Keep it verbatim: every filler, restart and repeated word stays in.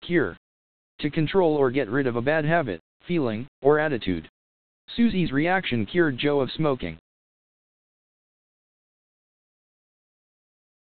Cure. To control or get rid of a bad habit, feeling, or attitude. Susie's reaction cured Joe of smoking.